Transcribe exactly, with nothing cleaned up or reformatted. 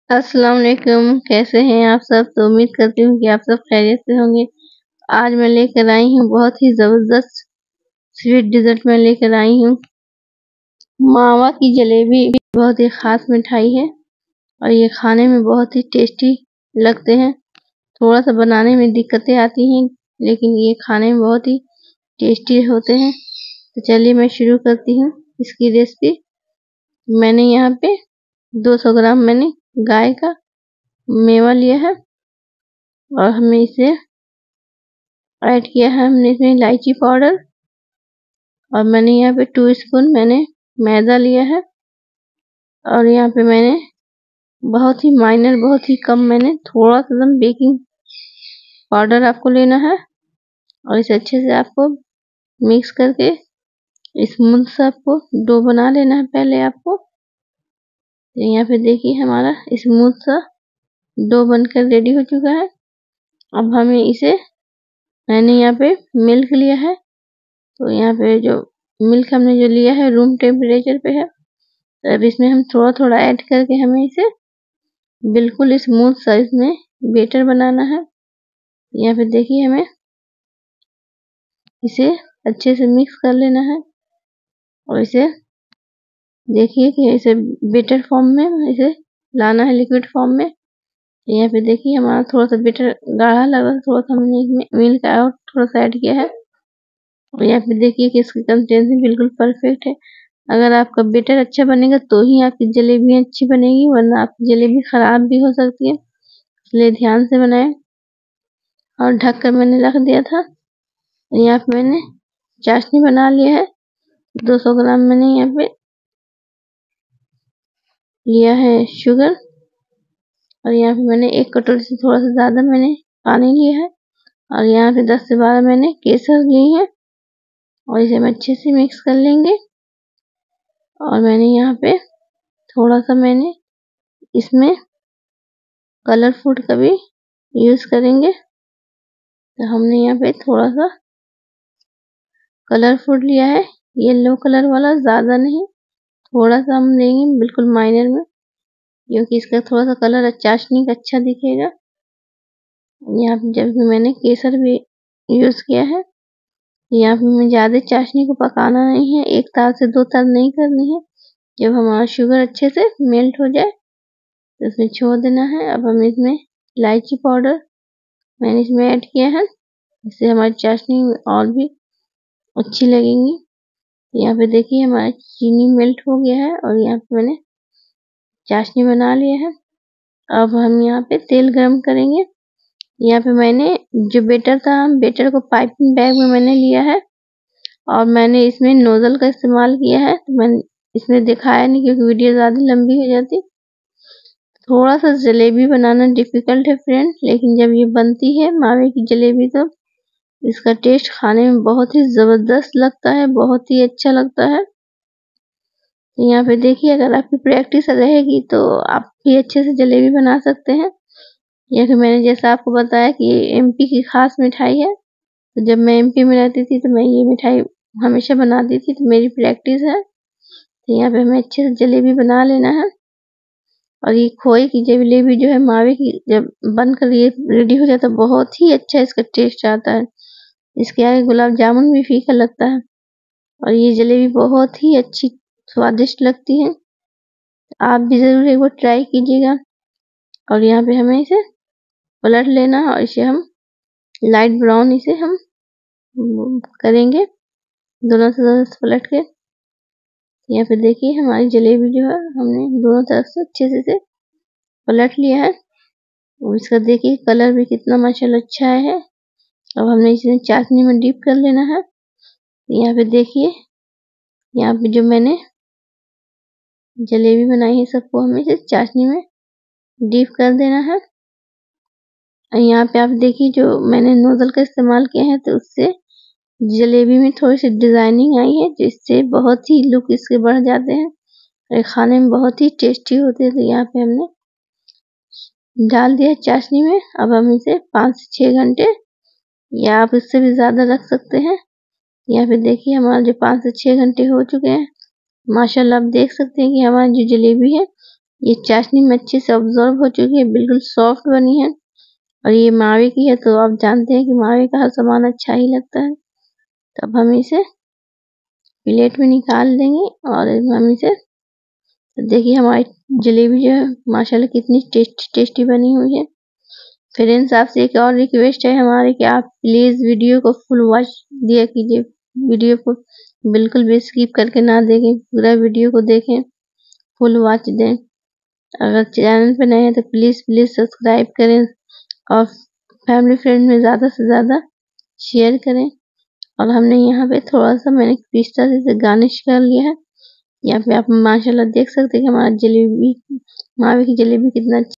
अस्सलाम वालेकुम। कैसे हैं आप सब? तो उम्मीद करती हूँ कि आप सब खैरियत से होंगे। आज मैं लेकर आई हूँ बहुत ही ज़बरदस्त स्वीट डिज़र्ट में लेकर आई हूँ मावा की जलेबी। बहुत ही ख़ास मिठाई है और ये खाने में बहुत ही टेस्टी लगते हैं। थोड़ा सा बनाने में दिक्कतें आती हैं, लेकिन ये खाने में बहुत ही टेस्टी होते हैं। तो चलिए मैं शुरू करती हूँ इसकी रेसिपी। मैंने यहाँ पे दो सौ ग्राम मैंने गाय का मेवा लिया है और हमें इसे ऐड किया है। हमने इसमें इलायची पाउडर और मैंने यहाँ पे टू स्पून मैंने मैदा लिया है और यहाँ पे मैंने बहुत ही माइनर बहुत ही कम मैंने थोड़ा सा बेकिंग पाउडर आपको लेना है और इसे अच्छे से आपको मिक्स करके स्मूथ सा आपको डो बना लेना है। पहले आपको यहाँ पे देखिए हमारा स्मूथ सा डो बनकर रेडी हो चुका है। अब हमें इसे मैंने यहाँ पे मिल्क लिया है, तो यहाँ पे जो मिल्क हमने जो लिया है रूम टेम्परेचर पे है। तो अब इसमें हम थोड़ा थोड़ा ऐड करके हमें इसे बिल्कुल स्मूथ साइज में बेटर बनाना है। यहाँ पे देखिए हमें इसे अच्छे से मिक्स कर लेना है और इसे देखिए कि इसे बेटर फॉर्म में इसे लाना है, लिक्विड फॉर्म में। यहाँ पे देखिए हमारा थोड़ा सा बेटर गाढ़ा लगा, थोड़ा सा हमने इसमें मिल्क और थोड़ा सा ऐड किया है और यहाँ पे देखिए कि इसकी कंसिस्टेंसी बिल्कुल परफेक्ट है। अगर आपका बेटर अच्छा बनेगा तो ही आपकी जलेबी अच्छी बनेगी, वरना आपकी जलेबी खराब भी हो सकती है। इसलिए ध्यान से बनाएं। और ढक कर मैंने रख दिया था। यहाँ पे मैंने चाशनी बना लिया है। दो सौ ग्राम मैंने यहाँ पे लिया है शुगर और यहाँ पे मैंने एक कटोरी से थोड़ा सा ज्यादा मैंने पानी लिया है और यहाँ पे दस से बारह मैंने केसर ली है और इसे हम अच्छे से मिक्स कर लेंगे। और मैंने यहाँ पे थोड़ा सा मैंने इसमें कलर फूड का भी यूज करेंगे। तो हमने यहाँ पे थोड़ा सा कलर फूड लिया है, येलो कलर वाला, ज्यादा नहीं, थोड़ा सा हम लेंगे बिल्कुल माइनर में, क्योंकि इसका थोड़ा सा कलर चाशनी का अच्छा दिखेगा। यहाँ पे जब भी मैंने केसर भी यूज किया है, यहाँ पे हमें ज्यादा चाशनी को पकाना नहीं है, एक तार से दो तार नहीं करनी है। जब हमारा शुगर अच्छे से मेल्ट हो जाए तो इसमें छोड़ देना है। अब हम इसमें इलायची पाउडर मैंने इसमें ऐड किया है, इससे हमारी चाशनी और भी अच्छी लगेंगी। यहाँ पे देखिए हमारा चीनी मेल्ट हो गया है और यहाँ पे मैंने चाशनी बना लिया है। अब हम यहाँ पे तेल गरम करेंगे। यहाँ पे मैंने जो बेटर था, बेटर को पाइपिंग बैग में मैंने लिया है और मैंने इसमें नोजल का इस्तेमाल किया है। तो मैंने इसमें दिखाया नहीं क्योंकि वीडियो ज्यादा लंबी हो जाती। थोड़ा सा जलेबी बनाना डिफिकल्ट है फ्रेंड, लेकिन जब ये बनती है मावे की जलेबी तो इसका टेस्ट खाने में बहुत ही जबरदस्त लगता है, बहुत ही अच्छा लगता है। यहाँ पे देखिए अगर आपकी प्रैक्टिस रहेगी तो आप भी अच्छे से जलेबी बना सकते हैं। या फिर मैंने जैसा आपको बताया कि ये एमपी की खास मिठाई है, तो जब मैं एमपी में रहती थी तो मैं ये मिठाई हमेशा बनाती थी, तो मेरी प्रैक्टिस है। तो यहाँ पे हमें अच्छे से जलेबी बना लेना है। और ये खोए की जलेबी जो है मावे की, जब बनकर ये रेडी हो जाता है बहुत ही अच्छा इसका टेस्ट आता है। इसके आगे गुलाब जामुन भी फीका लगता है और ये जलेबी बहुत ही अच्छी स्वादिष्ट लगती है। आप भी जरूर एक बार ट्राई कीजिएगा। और यहाँ पे हमें इसे पलट लेना है और इसे हम लाइट ब्राउन इसे हम करेंगे दोनों तरफ से पलट के। यहाँ पे देखिए हमारी जलेबी जो है हमने दोनों तरफ से अच्छे से, से पलट लिया है और इसका देखिए कलर भी कितना माशाल्लाह अच्छा है। अब हमने इसे चाशनी में डीप कर लेना है। यहाँ पे देखिए यहाँ पे जो मैंने जलेबी बनाई है सबको हमें इसे चाशनी में डीप कर देना है। और यहाँ पे आप देखिए जो मैंने नोजल का इस्तेमाल किया है तो उससे जलेबी में थोड़ी सी डिजाइनिंग आई है, जिससे बहुत ही लुक इसके बढ़ जाते हैं और खाने में बहुत ही टेस्टी होते हैं। तो यहाँ पे हमने डाल दिया चाशनी में। अब हम इसे पाँच से छह घंटे या आप इससे भी ज्यादा रख सकते हैं। यहाँ पे देखिए हमारा जो पाँच से छह घंटे हो चुके हैं, माशाल्लाह आप देख सकते हैं कि हमारी जो जलेबी है ये चाशनी में अच्छे से ऑब्जॉर्व हो चुकी है, बिल्कुल सॉफ्ट बनी है। और ये मावे की है तो आप जानते हैं कि मावे का हर सामान अच्छा ही लगता है। तो अब हम इसे प्लेट में निकाल देंगे और हम इसे तो देखिए हमारी जलेबी जो है माशाल्लाह कितनी टेस्टी टेस्टी बनी हुई है। फ्रेंड्स आपसे एक और रिक्वेस्ट है हमारी कि आप प्लीज़ वीडियो को फुल वॉच दिया कीजिए, वीडियो को बिल्कुल भी स्किप करके ना देखें, पूरा वीडियो को देखें, फुल वॉच दें। अगर चैनल पे नए हैं तो प्लीज़ प्लीज़ सब्सक्राइब करें और फैमिली फ्रेंड में ज़्यादा से ज़्यादा शेयर करें। और हमने यहाँ पे थोड़ा सा मैंने पिस्ता से गार्निश कर लिया है। यहाँ पे आप माशाल्लाह देख सकते हैं कि हमारा जलेबी मावे की जलेबी कितना